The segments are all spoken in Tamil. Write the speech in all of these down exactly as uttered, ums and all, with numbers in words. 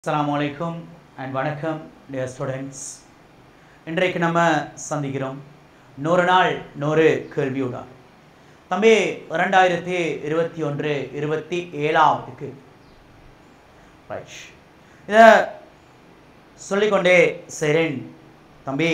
Assalamualaikum and vanakkam dear students. இன்றைக்கு நம்ம சந்திக்கிறோம் நூறு நாள் நூறு கேள்வியுடன். தம்பி இரண்டாயிரத்து இருபத்தி ஒன்று இருபத்தி ஏழாவதுக்கு ரைட். இத சொல்லிக்கொண்டே சேரேன் தம்பி.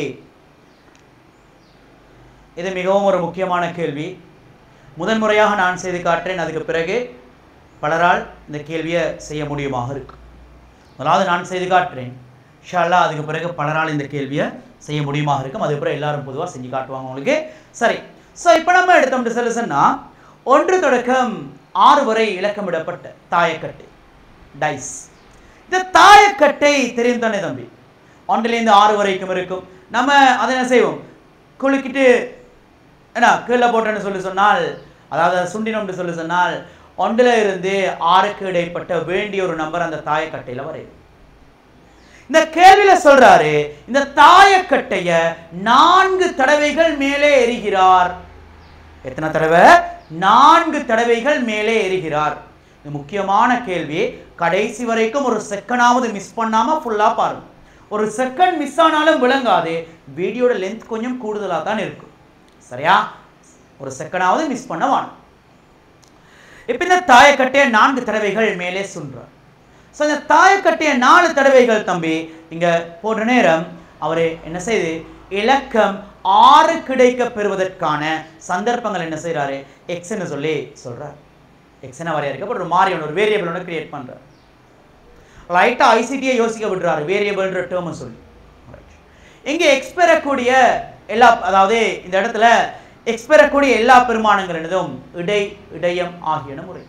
இது மிகவும் ஒரு முக்கியமான கேள்வி. முதன்முறையாக நான் செய்து காட்டுறேன். அதுக்கு பிறகு பலரால் இந்த கேள்வியை செய்ய முடியுமாக இருக்கும். முதலாவது நான் செய்து காட்டுறேன். இன்ஷா அல்லாஹ் அதுக்கு பிறகு பலரால் இந்த கேள்வியை செய்ய முடியுமாக இருக்கும். அதுக்கப்புறம் எல்லாரும் பொதுவாக செஞ்சு காட்டுவாங்க உங்களுக்கு. சரி, ஸோ இப்போ நம்ம எடுத்தோம் சொல்லுன்னா ஒன்று தொடக்கம் ஆறு வரை இலக்கமிடப்பட்ட தாயக்கட்டை டைஸ். இந்த தாயக்கட்டை தெரியும் தானே தம்பி? ஒன்றிலேருந்து ஆறு வரைக்கும் இருக்கும். நம்ம அதை என்ன செய்வோம், குலுக்கிட்டு என்ன கீழே போட்டோன்னு சொல்லி சொன்னால், அதாவது சுண்டினோம்னு சொல்லி சொன்னால் ஒன்றில் இருந்து ஆறுக்கு இடைப்பட்ட வேண்டிய ஒரு நம்பர் அந்த தாயக்கட்டையில் வரையும். இந்த கேள்வியில சொல்றாரு, இந்த தாயக்கட்டைய நான்கு தடவைகள் மேலே எறிகிறார். எத்தனை தடவை? நான்கு தடவைகள் மேலே எறிகிறார். இது முக்கியமான கேள்வி. கடைசி வரைக்கும் ஒரு செகண்டாவது மிஸ் பண்ணாம ஃபுல்லா பாருங்க. ஒரு செகண்ட் மிஸ் ஆனாலும் விளங்காது. வீடியோட லென்த் கொஞ்சம் கூடுதலாக தான் இருக்கும். சரியா? ஒரு செகண்டாவது மிஸ் பண்ண வேணும். இப்ப இந்த தாயக்கட்டையை நான்கு தடவைகள் மேலே சுன்றார். ஸோ இந்த தாயக்கட்டையை நாலு தடவைகள் தம்பி இங்க போடுற நேரம் அவரு என்ன செய்து இலக்கம் ஆறு கிடைக்க பெறுவதற்கான சந்தர்ப்பங்கள் என்ன செய்யறாரு, எக்ஸ்ன்னு சொல்லி சொல்றார். எக்ஸ்ன வரையறுக்கப்பட்ட ஒரு மாறி ஒன்று, ஒரு வேரியபிள் ஒன்று கிரியேட் பண்றாரு. லைட்டா ஐசிடியை யோசிக்க விடுறாரு வேரியபிள்ன்ற டேர்ம் சொல்லி. இங்க எக்ஸ் பெறக்கூடிய எல்லா, அதாவது இந்த இடத்துல எக்ஸ் பெறக்கூடிய எல்லா பெருமானங்களினதும் இடை இடையம் ஆகியன முறை.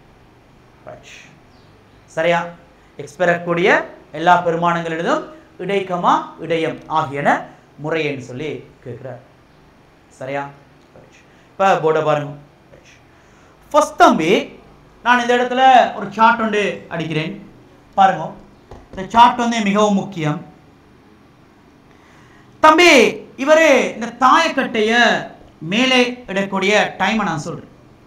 சரியா? எக்ஸ் பெறக்கூடிய எல்லா பெருமானங்களினதும் இடைக்கமா இடையம் ஆகியன முறை என்று சொல்லி கேட்கிறார். சரியா? இப்ப போர்டை பாருங்க. ஃபர்ஸ்ட் தம்பி நான் இந்த இடத்துல ஒரு சார்ட் ஒன்று அடிக்கிறேன். பாருங்க, இந்த சார்ட் வந்து மிகவும் முக்கியம் தம்பி. இவரு இந்த தாயக்கட்டைய மேலே இடக்கூடிய டைமை நான் சொல்றேன்.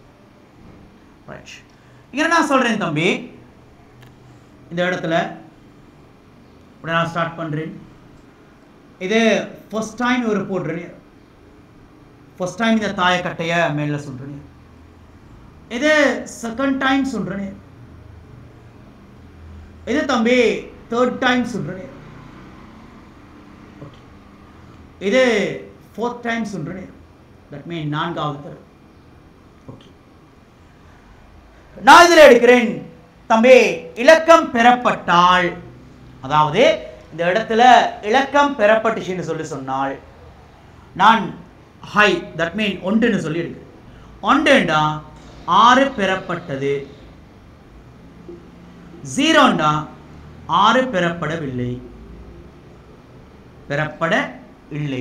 இங்க நான் சொல்றேன் தம்பி, இந்த இடத்துல நான் ஸ்டார்ட் பண்றேன். இது ஃபர்ஸ்ட் டைம் இவர் போடுறேன். ஃபர்ஸ்ட் டைம் இந்த தாயக்கட்டைய மேல சொல்றேன். இது செகண்ட் டைம் சொல்றேன். இது தம்பி தேர்ட் டைம் சொல்றேன். இது ஃபோர்த் டைம் சொல்றேன். தட் மீன் நான்காவது தடவை. ஓகே, நான் இதில் எடுக்கிறேன் தம்பி. இலக்கம் பெறப்பட்டால், அதாவது இந்த இடத்துல இலக்கம் பெறப்பட்டுச்சுன்னு சொல்லி சொன்னால் நான் ஹை, தட் மீன் ஒன்றுன்னு சொல்லி எடுக்கிறேன். ஒன்றுண்டா ஆறு பெறப்பட்டது, ஜீரோண்டா ஆறு பெறப்படவில்லை, பெறப்பட இல்லை.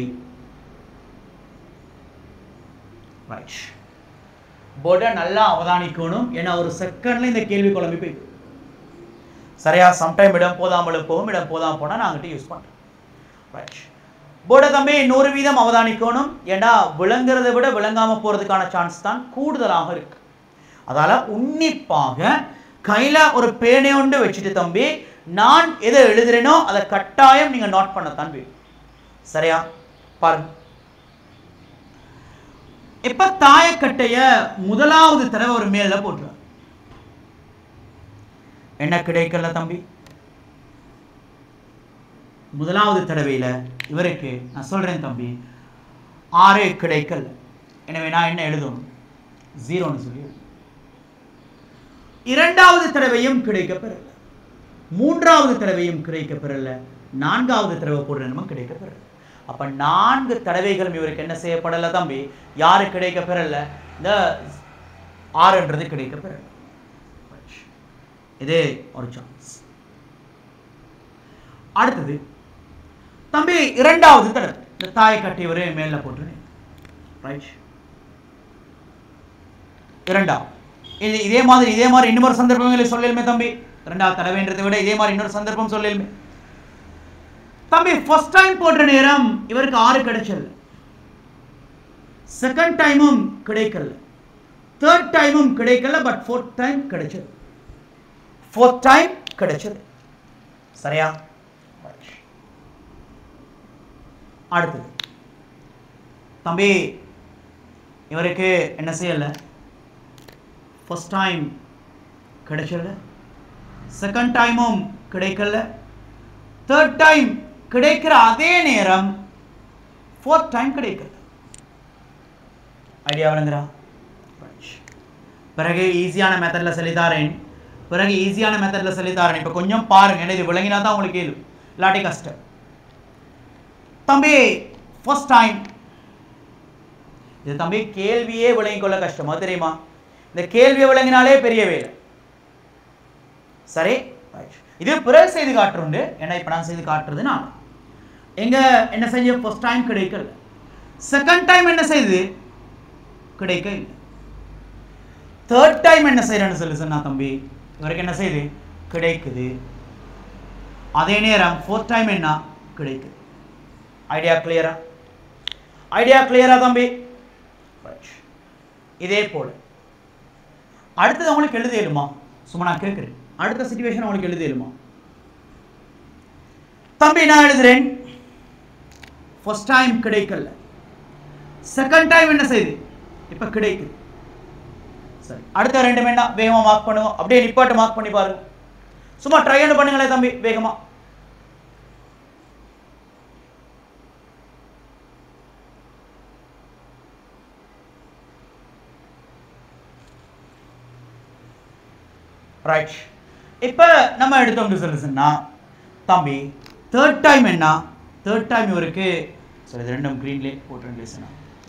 ரைட். போர்டை நல்லா அவதானிக்கணும். ஏன்னா ஒரு செகண்ட்ல இந்த கேள்வி குழம்பி போய் சரியா? சம்டைம் இடம் போதாமலும் போகும், இடம் போதாம போனா நாங்கிட்ட யூஸ் பண்றோம். ரைட். போர்டை தம்பி நூறு வீதம் அவதானிக்கணும். ஏன்னா விளங்குறதை விட விளங்காம போறதுக்கான சான்ஸ் தான் கூடுதலாக இருக்கு. அதால உன்னிப்பாக கையில ஒரு பேனை ஒன்று வச்சுட்டு தம்பி, நான் எதை எழுதுறேனோ அதை கட்டாயம் நீங்க நோட் பண்ணத்தான் வேணும். சரியா? பாருங்க. இப்ப தாயக்கட்டைய முதலாவது தடவை ஒரு மேல போட்டுருவார். என்ன கிடைக்கல தம்பி? முதலாவது தடவையில இவருக்கு நான் சொல்றேன் தம்பி, ஆறு கிடைக்கல. எனவே நான் என்ன எழுதணும்? ஜீரோன்னு சொல்லி. இரண்டாவது தடவையும் கிடைக்க பெறல, மூன்றாவது தடவையும் கிடைக்க பெறல, நான்காவது தடவை போடுறேன் கிடைக்க பெறல. அப்ப நான்கு தடவைகளும் இவருக்கு என்ன செய்யப்படல தம்பி? யாரு கிடைக்க பெறல? இந்த ஆறுன்றது கிடைக்க பெறல. இது ஒரு சான்ஸ். அடுத்தது தம்பி இரண்டாவது தடவை இந்த தாயக்கட்டை இவரே மேல போட்டு ரைட். இரண்டாவது இது இதே மாதிரி இதே மாதிரி இன்னொரு சந்தர்ப்பங்களை சொல்லலுமே தம்பி. இரண்டாவது தடவைன்றதை விட இதே மாதிரி இன்னொரு சந்தர்ப்பம் சொல்லலுமே தம்பி. ஃபர்ஸ்ட் டைம் போடுற நேரம் இவருக்கு ஆறு கிடைச்சது, செகண்ட் டைமும் கிடைக்கல, தேர்ட் டைமும் கிடைக்கல, பட் ஃபோர்த் டைம் கிடைச்சது. ஃபோர்த் டைம் கிடைச்சது. சரியா? அடுத்தது தம்பி இவருக்கு என்ன செய்யல, ஃபர்ஸ்ட் டைம் கிடைக்கல, செகண்ட் டைமும் கிடைக்கல, தேர்ட் டைம் கிடைக்கிற அதே நேரம் ஃபோர்த் டைம் கிடைக்கல. ஐடியா விளங்குறா? பிறகு ஈஸியான மெத்தடில் சொல்லித்தாரேன் பிறகு ஈஸியான மெத்தடில் சொல்லித்தாரேன் இப்போ கொஞ்சம் பாருங்க, ஏன்னா இது விளங்கினா தான் உங்களுக்கு கேள்வி, இல்லாட்டி கஷ்டம். தம்பி ஃபர்ஸ்ட் டைம், இது தம்பி கேள்வியே விளங்கிக் கொள்ள கஷ்டமா தெரியுமா? இந்த கேள்வியை விளங்கினாலே பெரிய வேலை. சரி, இது பிறகு செய்து காட்டுறது. ஏன்னா இப்போ நான் செய்து காட்டுறது நான் எங்க என்ன செஞ்ச, ஃபர்ஸ்ட் டைம் கிடைக்கல, செகண்ட் டைம் என்ன செய்யுது, கிடைக்க இல்லை, தேர்ட் டைம் என்ன செய்யறேன்னு சொல்லி சொன்னா தம்பி இவருக்கு என்ன செய்யுது, கிடைக்குது, அதே நேரம் ஃபோர்த் டைம் என்ன கிடைக்குது. ஐடியா கிளியரா? ஐடியா கிளியரா தம்பி? இதே போல அடுத்தது உங்களுக்கு எழுத இயலுமா? சும்மா நான் கேட்கிறேன், அடுத்த சிச்சுவேஷன் உங்களுக்கு எழுத இயலுமா? தம்பி நான் எழுதுறேன், ஃபர்ஸ்ட் டைம் கிடைக்கல, செகண்ட் டைம் என்ன செய்யுது, இப்ப கிடைக்குது. சரி, அடுத்த ரெண்டு என்ன வேகமா மார்க் பண்ணுவோம், அப்படியே நிப்பாட்டு மார்க் பண்ணி பாருங்க, சும்மா ட்ரை பண்ணி பண்ணுங்களே தம்பி வேகமா. ரைட், இப்ப நம்ம எடுத்தோம் சொல்லுன்னா தம்பி தேர்ட் டைம் என்ன, தேர்ட் டைம் இவருக்கு சரி இது ரெண்டும் கிரீன்லே போட்டு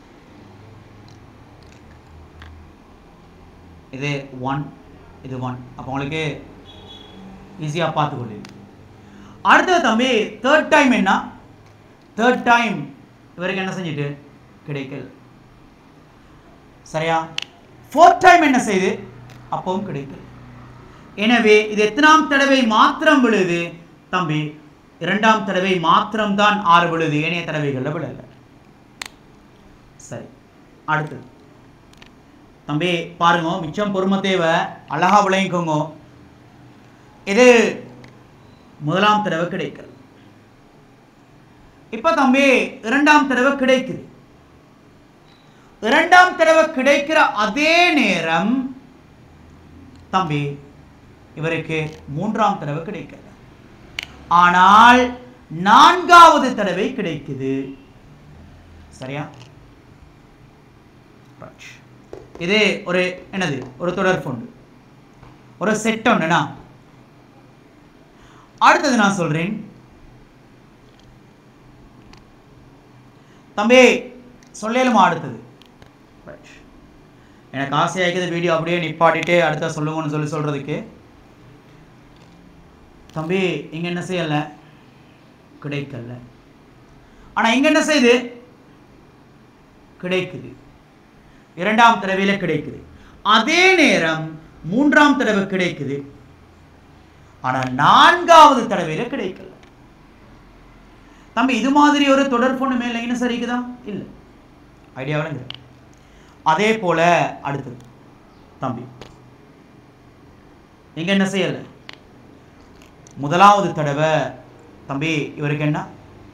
இது ஒன் இது ஒன், அப்போ உங்களுக்கு ஈஸியாக பார்த்துக்கொள்ளு. அடுத்தது தம்பி தேர்ட் டைம் என்ன, தேர்ட் டைம் இவருக்கு என்ன செஞ்சுட்டு கிடைக்கல, சரியா? ஃபோர்த் டைம் என்ன செய்யுது, அப்பவும் கிடைக்கல. எனவே இது எத்தனாம் தடவை மாத்திரம் விழுது தம்பி, இரண்டாம் தடவை மாத்திரம் தான் ஆறு விழுது, ஏனைய தடவைகள்ல விழல. சரி, அடுத்தது தம்பி பாருங்க, மிச்சம் பொறுமை தேவை, அழகா விளங்கிக்கோங்க. இது முதலாம் தடவை கிடைக்கிறது, இப்ப தம்பி இரண்டாம் தடவை கிடைக்குது, இரண்டாம் தடவை கிடைக்கிற அதே நேரம் தம்பி இவருக்கு மூன்றாம் தடவை கிடைக்கல, ஆனால் நான்காவது தடவை கிடைக்குது, சரியா? இது ஒரு என்னது, ஒரு தொடர் போன்று ஒரு செட் ஒண்ணுனா. அடுத்தது நான் சொல்றேன் தம்பி சொல்லலுமா? அடுத்தது எனக்கு ஆசையாக்குது வீடியோ அப்படியே நிப்பாட்டிட்டு அடுத்த சொல்லுங்கன்னு சொல்லி சொல்றதுக்கு. தம்பி இங்க என்ன செய்யல, கிடைக்கல, ஆனா இங்க என்ன செய்யுது, கிடைக்குது, இரண்டாம் தடவையில கிடைக்குது, அதே நேரம் மூன்றாம் தடவை கிடைக்குது, ஆனா நான்காவது தடவையில கிடைக்கல. தம்பி இது மாதிரி ஒரு தொடர் பொண்ணு மேல என்ன சரிக்குதா இல்ல? ஐடியா விளங்குது? அதே போல அடுத்தது தம்பி இங்க என்ன செய்யல, முதலாவது தடவை தம்பி இவருக்கு என்ன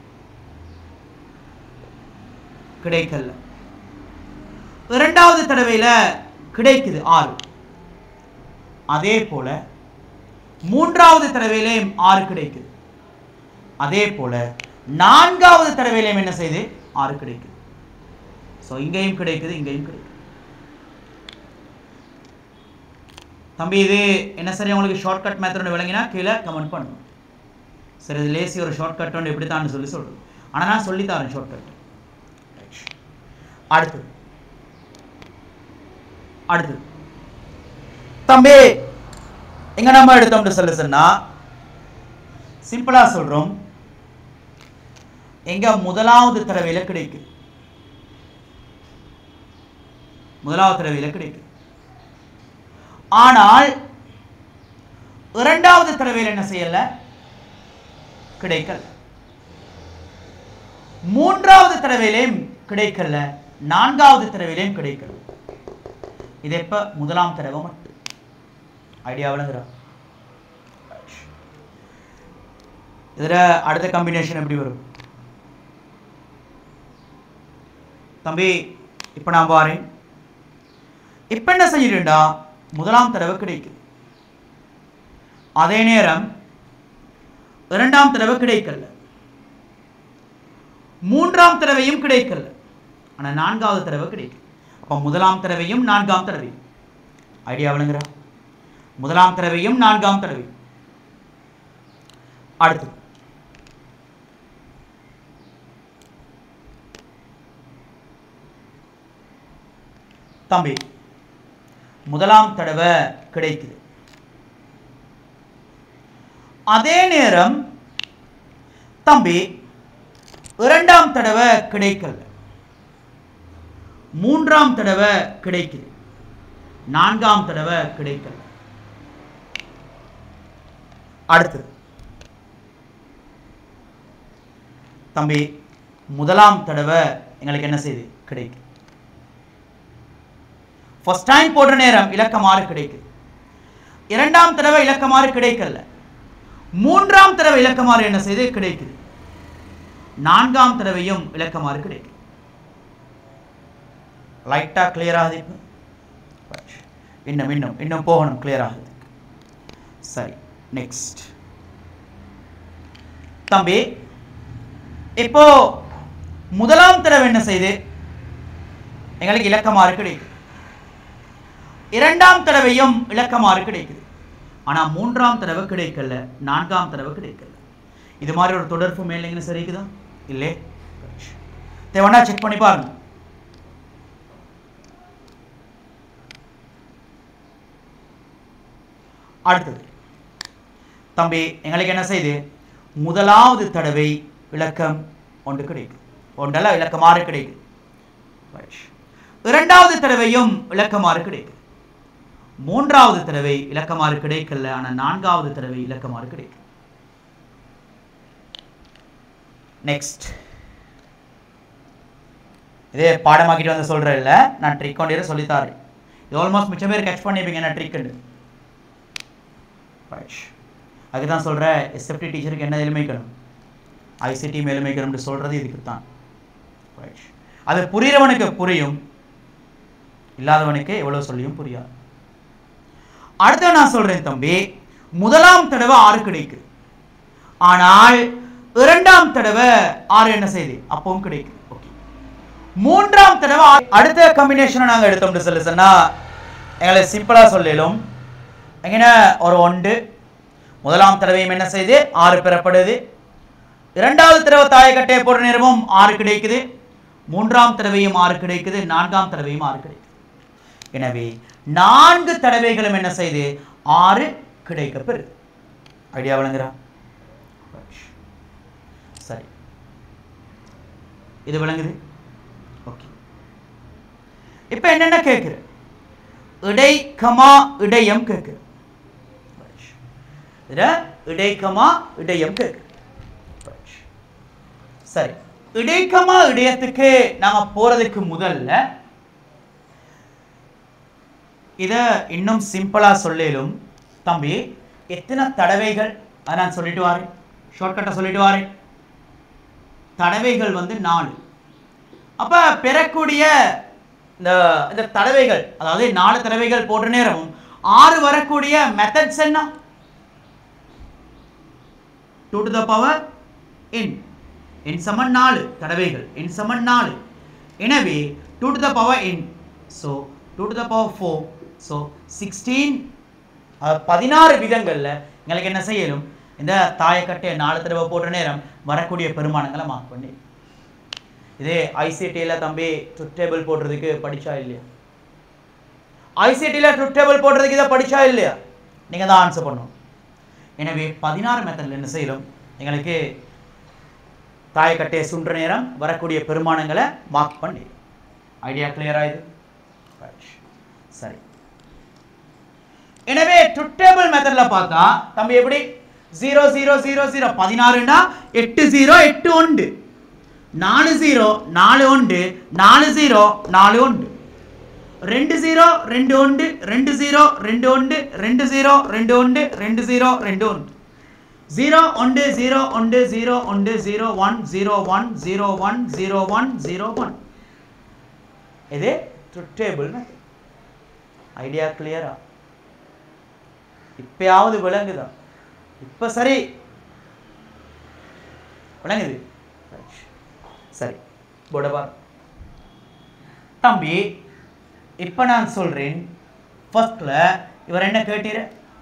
கிடைக்கல, இரண்டாவது தடவையில கிடைக்குது ஆறு, அதே போல மூன்றாவது தடவையிலேயும் ஆறு கிடைக்குது, அதே போல நான்காவது தடவையிலேயும் என்ன செய்யுது, ஆறு கிடைக்குது. சோ இங்கேயும் கிடைக்குது, இங்கேயும் கிடைக்குது. தம்பி இது என்ன சரி உங்களுக்கு ஷார்ட்கட் மெத்தட் விளங்கினா கீழே கமெண்ட் பண்ணுங்க. சரி இது லேசி ஒரு ஷார்ட்கட் வந்து எப்படித்தான் சொல்லி சொல்றது, ஆனா நான் சொல்லி தரேன் ஷார்ட்கட். அடுத்து அடுத்து தம்பி இங்க நம்ம எடுத்தோம்னு சொல்லி சொன்னா சிம்பிளா சொல்றோம், எங்க முதலாவது தடவையில கிடைக்குது, முதலாவது தடவையில கிடைக்குது, ஆனால் இரண்டாவது தடவையில் என்ன செய்யல, கிடைக்கல, மூன்றாவது தடவையிலும் கிடைக்கல, நான்காவது தடவையிலும் கிடைக்கல. இது எப்ப முதலாம் தடவை மட்டும். ஐடியா விளங்குறா? இதில் அடுத்த காம்பினேஷன் எப்படி வரும் தம்பி? இப்போ நான் பாருங்க, இப்போ என்ன செய்யறேன்டா, முதலாம் தடவை கிடைக்குது, அதே நேரம் இரண்டாம் தடவை கிடைக்கல, மூன்றாம் தடவையும் கிடைக்கல, ஆனால் நான்காவது தடவை கிடைக்கும். அப்போ முதலாம் தடவையும் நான்காம் தடவையும் ஐடியா விளங்குறா? முதலாம் தடவையும் நான்காம் தடவை. அடுத்து தம்பி முதலாம் தடவை கிடைக்குது, அதே நேரம் தம்பி இரண்டாம் தடவை கிடைக்கல, மூன்றாம் தடவை கிடைக்குது, நான்காம் தடவை கிடைக்கல. அடுத்து தம்பி முதலாம் தடவை எங்களுக்கு என்ன செய்யுது கிடைக்குது. ஃபர்ஸ்ட் டைம் போடுற நேரம் இலக்கமாறு கிடைக்குது, இரண்டாம் தடவை இலக்கமாறு கிடைக்கல, மூன்றாம் தடவை இலக்கமாறு என்ன செய்து கிடைக்குது, நான்காம் தடவையும் இலக்கமாறு கிடைக்குது. லைட்டா கிளியர் ஆகுது? இன்னும் இன்னும் இன்னும் போகணும் கிளியர் ஆகுது. சரி, நெக்ஸ்ட் தம்பி இப்போ முதலாம் தடவை என்ன செய்து எங்களுக்கு இலக்கமாறு கிடைக்குது, இரண்டாம் தடவையும் இலக்கமாறு கிடைக்குது, ஆனா மூன்றாம் தடவை கிடைக்கல, நான்காம் தடவை கிடைக்கல. இது மாதிரி ஒரு தொடர்பு மேலே சரிக்குதா? இல்லை, தேவனா செக் பண்ணி பாருங்க. அடுத்தது தம்பி எங்களுக்கு என்ன செய்து முதலாவது தடவை இலக்கம் ஒன்று கிடைக்கும், ஒன்றல்ல இலக்கமாறு கிடைக்கும், இரண்டாவது தடவையும் இலக்கமாறு கிடைக்கும், மூன்றாவது தடவை இலக்கமாறு கிடைக்கல, ஆனால் நான்காவது தடவை இலக்கமாறு கிடைக்கும். நெக்ஸ்ட் இதே பாடமாக்கிட்டு வந்து சொல்றேன் இல்லை, நான் ட்ரிக் கொண்டே சொல்லித்தாரேன். இது ஆல்மோஸ்ட் மிச்சம் பேர் கேட்ச் பண்ணிப்பீங்க நான் ட்ரிக். அதுதான் சொல்கிறேன், எஸ்எஃப்டி டீச்சருக்கு என்ன எளிமைக்கணும், ஐசிடி எளிமைக்கணும்னு சொல்கிறது இதுக்கு தான். அது புரிகிறவனுக்கு புரியும், இல்லாதவனுக்கு எவ்வளோ சொல்லியும் புரியாது. அடுத்த நான் சொல்கிறேன் தம்பி முதலாம் தடவை ஆறு கிடைக்குது, ஆனால் இரண்டாம் தடவை ஆறு என்ன செய்யுது அப்பவும் கிடைக்குது. ஓகே, மூன்றாம் தடவை அடுத்த காம்பினேஷனை நாங்கள் எடுத்தோம்னு சொல்லி சொன்னால் எங்களை சிம்பிளாக சொல்லலும். எங்கன்னா ஒரு ஒன்று முதலாம் தடவையும் என்ன செய்து ஆறு பெறப்படுது, இரண்டாவது தடவை தாயக்கட்டையை போடுற நேரமும் ஆறு கிடைக்குது, மூன்றாம் தடவையும் ஆறு கிடைக்குது, நான்காம் தடவையும் ஆறு கிடைக்குது. எனவே நான்கு தடவைகளும் என்ன செய்து ஆறு கிடைக்கப்பெறுது. ஐடியா விளங்குறா? சரி, இது விளங்குது? ஓகே, இப்போ என்னென்ன கேட்குற, இடை கமா இடையம் கேட்குற, இடைக்கமா இடையம் கேட்குற. சரி, இடைக்கமா இடையத்துக்கு நாங்க போறதுக்கு முதல்ல இத இன்னும் சிம்பிளா சொல்லலும். தம்பி எத்தனை தடவைகள் அதை நான் சொல்லிட்டு வரேன், ஷார்ட்கட்டை சொல்லிட்டு வரேன். தடவைகள் வந்து நாலு. அப்ப பெறக்கூடிய இந்த இந்த தடவைகள், அதாவது நாலு தடவைகள் போடுற நேரம் ஆறு வரக்கூடிய மெத்தட்ஸ் என்ன? Two to the power n, n சமன் நாலு தடவைகள், n சமன் நாலு. எனவே two to the power n, so two to the power four, so sixteen, பதினாறு விதங்கள்ல எங்களுக்கு என்ன செய்யலும் இந்த தாயக்கட்டையை நாலு தடவை போடுற நேரம் வரக்கூடிய பெருமானங்களை மார்க் பண்ணி. இதே ஐசிடியில் தம்பி ட்ரூத் டேபிள் போடுறதுக்கு படிச்சா இல்லையா? ஐசிடியில் ட்ரூத் டேபிள் போடுறதுக்கு இதை படிச்சா இல்லையா? நீங்கள் தான் ஆன்சர் பண்ணணும். எனவே பதினாறு மெத்தடில் என்ன செய்யலும் எங்களுக்கு தாயக்கட்டையை சுன்ற நேரம் வரக்கூடிய பெருமானங்களை மார்க் பண்ணி. ஐடியா கிளியரா இது? சரி, எனவே ட்ரூத் டேபிள் மெத்தட்ல பார்த்தா தம்பி எப்படி ஜீரோ ஜீரோ ஜீரோ ஜீரோ பதினாறுனா எட்டு ஜீரோ எட்டு ஒன்று, நாலு ஜீரோ நாலு ஒன்று, நாலு ஜீரோ நாலு ஒன்று, ரெண்டு ஜீரோ ரெண்டு ஒன்று, ரெண்டு ஜீரோ ரெண்டு ஒன்று, ரெண்டு ஜீரோ ரெண்டு ஒன்று, ரெண்டு ஜீரோ ரெண்டு ஒன்று, zero ஒன்று zero ஒன்று zero ஒன்று zero one zero one zero one zero one zero one இது ட்ரூத் டேபிள் மெத்தட். ஐடியா கிளியரா? இப்பயாவது விளங்குதா? இப்ப சரி விளங்குது? சரி போடவா தம்பி. இப்ப நான் சொல்றேன், ஃபர்ஸ்ட்ல இவர் என்ன கேட்டீர?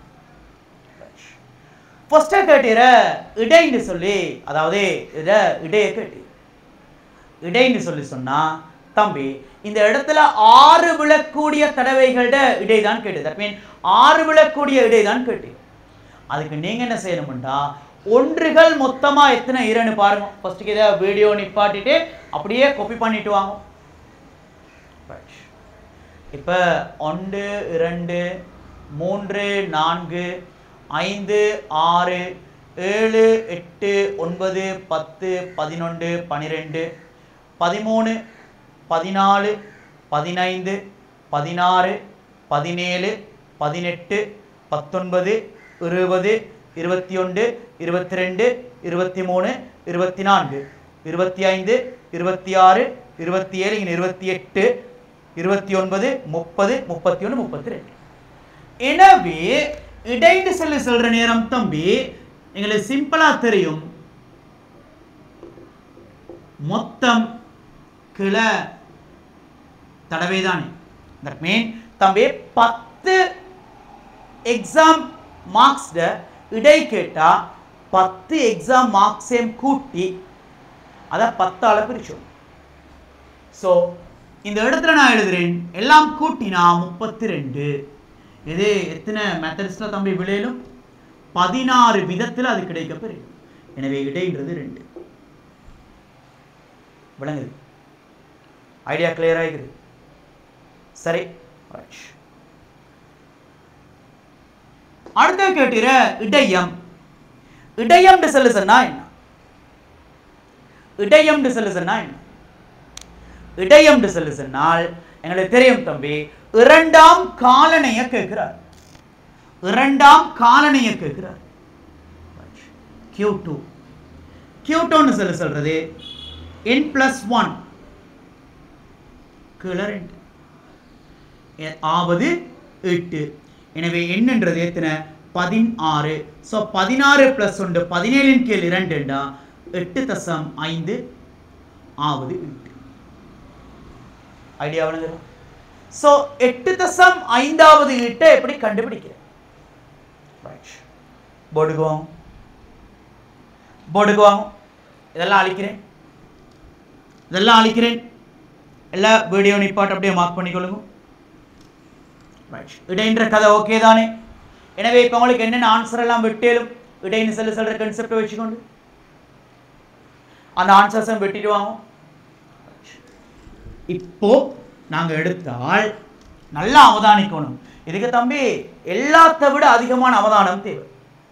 ஃபர்ஸ்ட் கேட்டீர இடைன்னு சொல்லி, அதாவது இத இடைய கேட்டீர். இடைன்னு சொல்லி சொன்னா தம்பி இந்த இடத்துல ஆறு விழக்கூடிய தடவைகளோட இடை தான் கேட்டு. தட் மீன் ஆறு விழக்கூடிய இடை தான் கேட்டு. அதுக்கு நீங்க என்ன செய்யணும்டா, ஒன்றுகள் மொத்தமா எத்தனை இரண்டு பாருங்க. ஃபர்ஸ்ட்டுக்கு இதை வீடியோ நிப்பாட்டிட்டு அப்படியே காப்பி பண்ணிட்டு வாங்க. இப்ப ஒன்று இரண்டு மூன்று நான்கு ஐந்து ஆறு ஏழு எட்டு ஒன்பது பத்து பதினொன்று பனிரெண்டு பதிமூணு பதினாலு பதினைந்து பதினாறு பதினேழு பதினெட்டு பத்தொன்பது இருபது இருபத்தி ஒன்று இருபத்தி ரெண்டு இருபத்தி மூணு இருபத்தி நான்கு இருபத்தி ஐந்து இருபத்தி ஆறு இருபத்தி ஏழு இருபத்தி எட்டு இருபத்தி ஒன்பது முப்பது முப்பத்தி ஒன்று முப்பத்தி ரெண்டு. எனவே இடைன்னு சொல்லி சொல்ற நேரம் தம்பி எங்களுக்கு சிம்பிளா தெரியும், மொத்தம் கிளை தடவை தானே. தட் மீன் தம்பி பத்து எக்ஸாம் மார்க்ஸ் இடை கேட்டா பத்து எக்ஸாம் மார்க்ஸையும் கூட்டி அதை பத்தால பிரிச்சோம். ஸோ இந்த இடத்துல நான் எழுதுறேன் எல்லாம் கூட்டினா முப்பத்தி ரெண்டு. இது எத்தனை மெத்தட்ஸ்ல தம்பி விளையிலும்? பதினாறு விதத்தில் அது கிடைக்க பெறும். எனவே இடைன்றது ரெண்டு. விளங்குது? ஐடியா கிளியர் ஆகிக்குது? சரி, அடுத்த கேட்டீர இடையம். இடையம் சொல்லுன்னா என்ன? இடையம் சொல்லுன்னா என்ன? இடையம் சொல்லுனால் எங்களுக்கு தெரியும் தம்பி, இரண்டாம் காலனைய கேட்கிறார். இரண்டாம் காலனைய கேட்கிறார். Q two Q two னு சொல்ல சொல்றது n plus one கிளரண்ட் ஆவது எட்டு. எனவே என்னன்றது எத்தனை? பதினாறு. ஸோ பதினாறு பிளஸ் ஒன்று பதினேழின் கீழ் இரண்டுண்டா எட்டு தசம் ஐந்து ஆவது எட்டு. ஐடியா வழங்குது? ஸோ எட்டு தசம் ஐந்தாவது ஈட்டை எப்படி கண்டுபிடிக்கிறேன்? போடுக்குவாங்க போடுக்குவாங்க இதெல்லாம் அழிக்கிறேன் இதெல்லாம் அழிக்கிறேன் எல்லா வீடியோ நிப்பாட்டு அப்படியே மார்க் பண்ணிக்கொள்ளுங்க. இடைன்ற கதை ஓகே தானே? எனவே இப்போ உங்களுக்கு என்னென்ன ஆன்சர் எல்லாம் விட்டேலும் இடைன்னு சொல்லி சொல்ற கன்செப்டை வச்சுக்கொண்டு அந்த ஆன்சர்ஸும் வெட்டிட்டு வாங்க. இப்போ நாங்க எடுத்தால் நல்லா அவதானிக்கணும். இதுக்கு தம்பி எல்லாத்தை விட அதிகமான அவதானம் தேவை.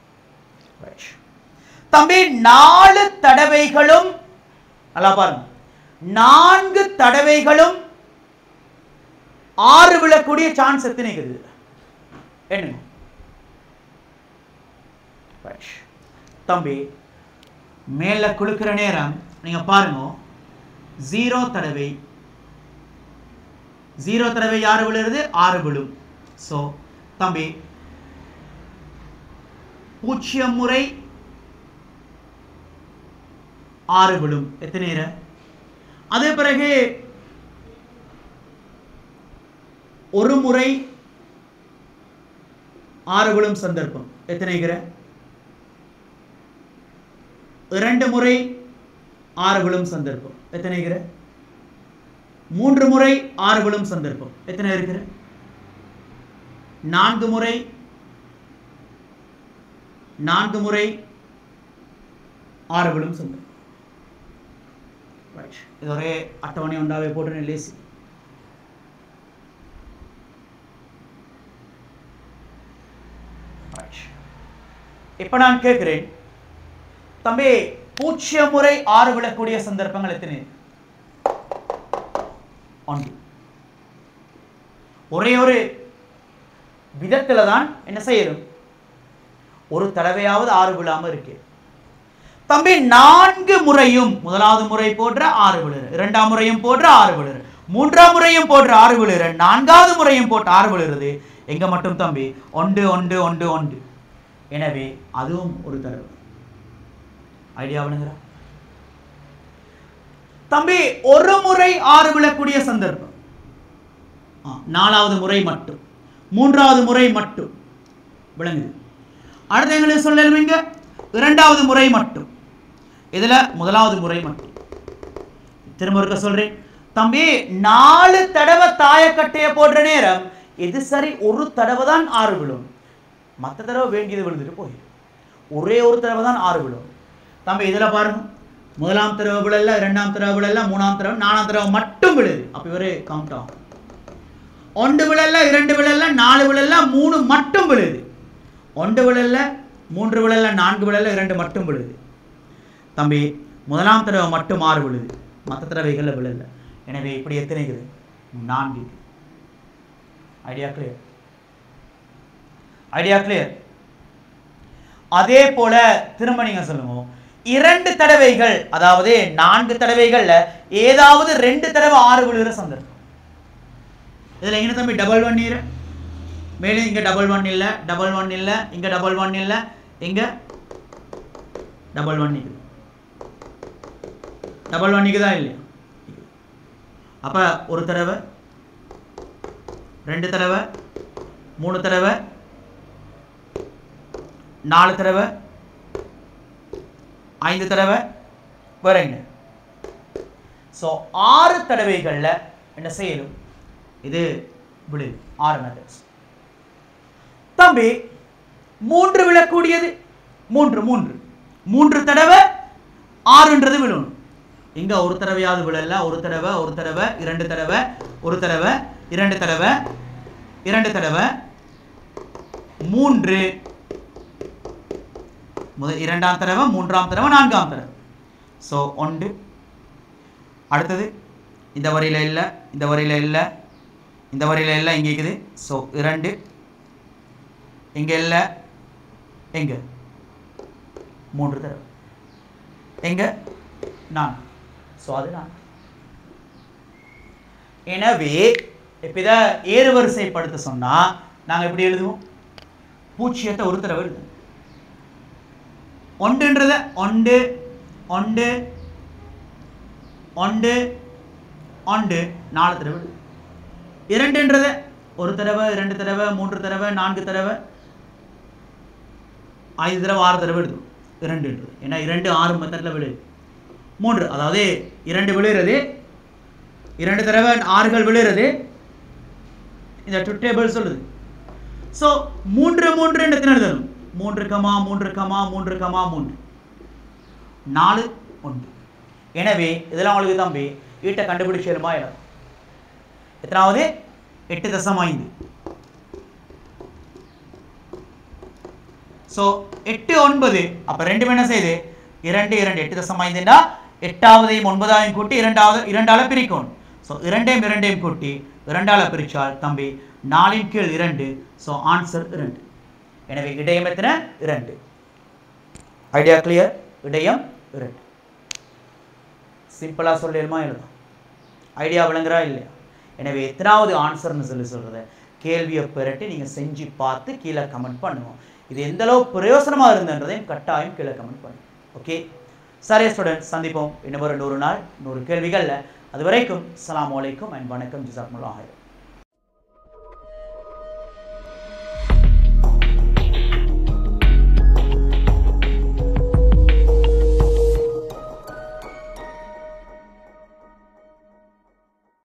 தம்பி நாலு தடவைகளும் நல்லா பாருங்க, நான்கு தடவைகளும் ஆறு விழக்கூடிய சான்ஸ் எத்தனை இருக்குது? என்ன தம்பி மேல குளுக்கிற நேரம் நீங்க பாருங்க, ஜீரோ தடவை ஜீரோ தடவை யாரு விழுறது? ஆறு விழும். சோ தம்பி பூஜ்ஜியம் முறை ஆறு விழும். எத்தனை? அதே பிறகு ஒரு முறை ஆறு விழும் சந்தர்ப்பம் எத்தனை? இரண்டு முறை ஆறு விழும் சந்தர்ப்பம் எத்தனை? மூன்று முறை ஆறு விழும் சந்தர்ப்பம் எத்தனை இருக்கிற? நான்கு முறை நான்கு முறை ஆறு விழும் சந்தர்ப்பம். இது ஒரே அட்டவணை உண்டாவே போட்டு லேசி. இப்ப நான் கேட்கிறேன் தம்பி, பூஜ்ஜியம் முறை ஆறு விழக்கூடிய சந்தர்ப்பங்கள் எத்தனை? ஒன்று. ஒரே ஒரு விதத்துல தான் என்ன செய்யணும்? ஒரு தடவையாவது ஆறு விழாம இருக்கு தம்பி. நான்கு முறையும் முதலாவது முறை போடுற ஆறு விழுற, இரண்டாம் முறையும் போடுற ஆறு விழுற, மூன்றாம் முறையும் போடுற ஆறு விழுற, நான்காவது முறையும் போட்டு ஆறு விழுறது எங்க மட்டும் தம்பி ஒன்று ஒன்று ஒன்று ஒன்று. எனவே அதுவும் ஒரு தடவை. ஐடியா விழுங்குறா தம்பி? ஒரு முறை ஆறு விழக்கூடிய சந்தர்ப்பம் நாலாவது முறை மட்டும், மூன்றாவது முறை மட்டும் விளங்குது. அடுத்த எங்களுக்கு சொல்லுவீங்க இரண்டாவது முறை மட்டும், இதுல முதலாவது முறை மட்டும். திரும்ப இருக்க சொல்றேன் தம்பி, நாலு தடவை தாயக்கட்டையை போடுற நேரம் இது சரி ஒரு தடவை தான் ஆறு விழும், மற்ற தடவை வேண்டியது விழுந்துட்டு போய் ஒரே ஒரு தடவை தான் ஆறு விழும் தம்பி. இதுல பாருங்க, முதலாம் தடவை விழல, இரண்டாம் தடவை விழல, மூணாம் தடவை, நாலாம் தடவை மட்டும் விழுது. அப்ப இவரு கவுண்ட் ஆகும். ஒன்று விழல, இரண்டு விழல, நாலு விழல, மூணு மட்டும் விழுது. ஒன்று விழல, மூன்று விழல, நான்கு விழல, இரண்டு மட்டும் விழுது தம்பி. முதலாம் தடவை மட்டும் ஆறு விழுது, மற்ற தடவைகள்ல விழல. எனவே இப்படி எத்தனைக்குது? நான்கு. Idea clear? Idea clear? அதே போல திரும்ப நீங்க சொல்லுங்க, இரண்டு தடவைகள் அதாவது நான்கு தடவைகள்ல ஏதாவது ரெண்டு தடவை ஆறு விழுகிற சந்தர்ப்பம். இதுல என்ன தம்பி டபுள் ஒன் இரு, மேலும் இங்க டபுள் ஒன் இல்ல, டபுள் ஒன் இல்ல, இங்க டபுள் ஒன் இல்ல, இங்க டபுள் ஒன் நிக்குது. டபுள் ஒன் நிக்குதா இல்லையா? அப்ப ஒரு தடவை, ரெண்டு தடவை, மூணு தடவை, நாலு தடவை, ஐந்து தடவை, வேற என்ன? சோ ஆறு தடவைகள்ல என்ன செய்யணும்? இது விழு ஆறு மெத்தட்ஸ் தம்பி. மூன்று விழக்கூடியது, மூன்று மூன்று மூன்று தடவை ஆறுன்றது விழணும். இங்க ஒரு தடவையாவது விழல, ஒரு தடவை, ஒரு தடவை, இரண்டு தடவை, ஒரு தடவை, இரண்டு தடவை, இரண்டு தடவை, மூன்று, முதல் இரண்டாம் தடவை, மூன்றாம் தடவை, நான்காம் தடவை. சோ ஒன்று. அடுத்தது இந்த வரியில இல்ல, இந்த வரியில இல்ல, இந்த வரியில இல்ல, இங்க இருக்குது. சோ இரண்டு, இங்க இல்ல, எங்க மூன்று தடவை, எங்க நான்கு. சோ அது நான்கு. எனவே இப்ப இத ஏறு வரிசைப்படுத்த சொன்னா நாங்க எப்படி எழுதுவோம்? பூஜ்ஜியத்தை ஒரு தடவை எழுதுவோம். ஒன்றுன்றத ஒன்று ஒன்று ஒன்று ஒன்று நாலு தடவை. இரண்டுன்றத ஒரு தடவை, இரண்டு தடவை, மூன்று தடவை, நான்கு தடவை, ஐந்து தடவை, ஆறு தடவை எழுதும். இரண்டுன்றது ஏன்னா இரண்டு ஆறு மெத்தட்ல விழு. மூன்று அதாவது இரண்டு விழுகிறது, இரண்டு தடவை ஆறுகள் விழுகிறது. இந்த டூ டேபிள் சொல்லுது. சோ மூன்று மூன்று எத்தனை எழுதணும்? மூன்று கமா மூன்று கமா மூன்று கமா மூன்று, நாலு ஒன்று. எனவே இதெல்லாம் உங்களுக்கு தம்பி ஈட்ட கண்டுபிடிச்சலுமா எழுதும். எத்தனாவது? எட்டு தசம் ஐந்து. சோ எட்டு ஒன்பது. அப்ப ரெண்டு என்ன செய்யுது? இரண்டு இரண்டு எட்டு தசம் ஐந்துனா எட்டாவதையும் ஒன்பதாவையும் கூட்டி இரண்டாவது இரண்டால பிரிக்கணும். சோ இரண்டையும் இரண்டையும் கூட்டி இரண்டால பிரிச்சால் தம்பி நாலின் கீழ் இரண்டு. சோ ஆன்சர் இரண்டு. எனவே இடையம் எத்தனை? இரண்டு. Idea clear? இடையம் இரண்டு. சிம்பிளா சொல்லிடுமா எழுதும். ஐடியா விளங்குறா இல்லையா? எனவே எத்தனாவது ஆன்சர்னு சொல்லி சொல்றத கேள்வியை பெறட்டி நீங்க செஞ்சு பார்த்து கீழே கமெண்ட் பண்ணுவோம். இது எந்த அளவு பிரயோசனமா இருந்ததையும் கட்டாயம் கீழே கமெண்ட் பண்ணுவோம். ஓகே, சரி ஸ்டூடெண்ட்ஸ், சந்திப்போம் இன்னும் ஒரு நூறு நாள் நூறு கேள்விகள்ல. அது வரைக்கும் அஸ்ஸலாமு அலைக்கும் அண்ட் வணக்கம். ஜஸாக்குமுல்லாஹ்.